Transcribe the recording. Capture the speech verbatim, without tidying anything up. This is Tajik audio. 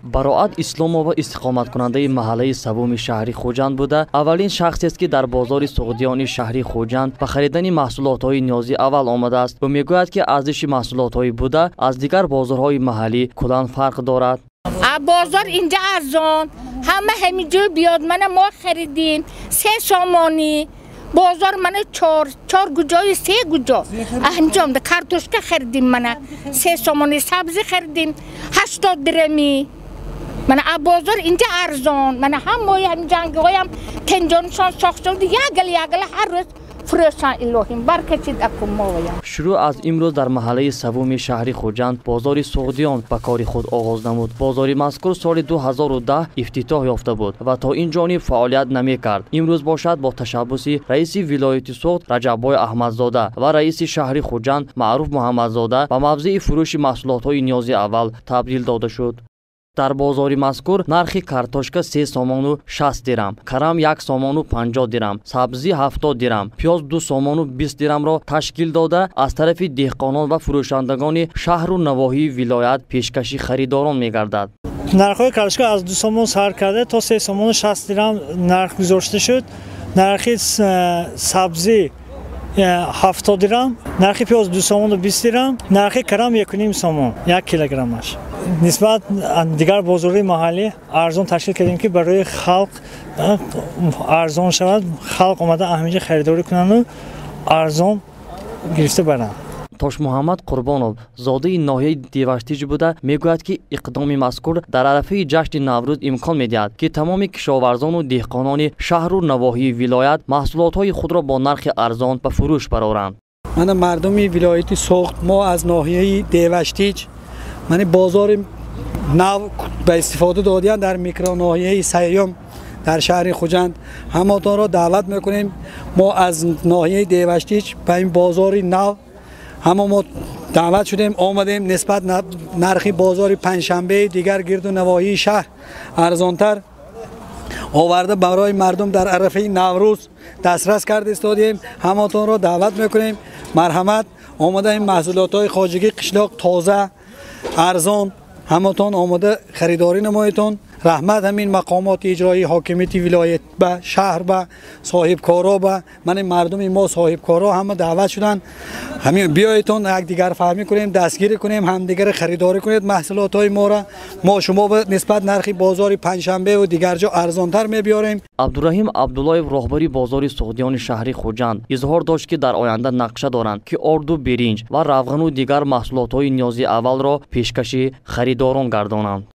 бароат исломова истиқоматкунандаи маҳаллаи савуми шаҳри Хужанд буда аввалин шахсест ки дар бозори суғдиёни шаҳри Хужанд ба харидани маҳсулотҳои ниёзи аввал омадааст. Ӯ мегӯяд ки арзиши маҳсулотҳои буда аз дигар бозорҳои маҳаллӣ кулан фарқ дорад. бозор инҷа арзон, ҳама ҳамиҷо биёд, мана мо харидем се сомонӣ. бозор мана чор чор гуҷои се гуҷо аҳамҷом картошка харидем, мана се сомонӣ, сабзи харидем ҳаштод дирами. мана а бозор инҷа арзон, мана ҳамои ҳамҷангиҳоям тенҷоншон сохтшуд ягал ягал ҳар рӯз фурӯшан. илоҳим баркашид акумоям. шурӯъ аз имрӯз дар маҳаллаи савуми шаҳри Хужанд бозори суғдиён ба кори худ оғоз намуд. бозори мазкур соли ду ҳазору даҳ ифтитоҳ ёфта буд ва то ин ҷониб фаъолият намекард. имрӯз бошад бо ташаббуси раиси вилояти Суғд Раҷаббой Аҳмадзода ва раиси шаҳри Хужанд Маъруф Муҳаммадзода ба мавзеи фурӯши маҳсулотҳои ниёзи аввал табдил дода шуд. дар бозори мазкур нархи картошка се сомону шаст дирам, карам як сомону панҷоҳ дирам, сабзи ҳафтод дирам, пиёз ду сомону бист дирамро ташкил дода аз тарафи деҳқонон ва фурӯшандагони шаҳру навоҳии вилоят пешкаши харидорон мегардад. нархҳои картошка аз ду сомон сар карда то се сомону шаст дирам нарх гузошта шуд. нархи сабзи ҳафтод дирам, нархи пиёз ду сомону бист дирам, нархи карам як ним сомон як килограммаш. нисбат дигар бозори маҳаллӣ арзон ташкил кардем ки барои халқ арзон шавад, халқ омада аҳамиҷа харидорӣ кунанду арзон гирифта баранд. Тош Муҳаммад Қурбонов зодаи ноҳияи Деваштиҷ буда мегӯяд ки иқдоми мазкур дар арафаи ҷашни Наврӯз имкон медиҳад ки тамоми кишоварзону деҳқонони шаҳру навоҳии вилоят маҳсулотҳои худро бо нархи арзон ба фурӯш бароранд. мана мардуми вилояти Суғд мо аз ноҳияи Деваштиҷ мани бозори нав ба истифода додиян дар микроноҳияи Сайём дар шаҳри Хужанд ҳамотонро даъват мекунем. мо аз ноҳияи Деваштиҷ ба ин бозори нав ҳама мо даъват шудем, омадем нисбат нархи бозори панҷшанбеи дигар гирду навоҳии шаҳр арзонтар оварда барои мардум дар арафаи Наврӯз дастрас карда истодем. ҳамотонро даъват мекунем, марҳамат омада ин маҳсулотҳои хоҷагӣ қишлоқ тоза арзон ҳамотон омада харидорӣ намоетон. раҳмат ҳамин мақомоти иҷроии ҳокимияти вилоят ба шаҳр ба соҳибкоро ба мани мардуми мо соҳибкоро ҳама даъват шуданд. ҳамин биёетон якдигар фаҳмӣ кунем, дастгирӣ кунем, ҳамдигаро харидорӣ кунед маҳсулотҳои моро. мо шумо нисбат нархи бозори панҷшанбеву дигарҷо арзонтар мебиёрем. абдураҳим Абдуллоев роҳбари бозори суғдиёни шаҳри Хужанд изҳор дошт ки дар оянда нақша доранд ки орду биринҷ ва равғану дигар маҳсулотҳои ниёзи аввалро пешкаши харидорон гардонанд.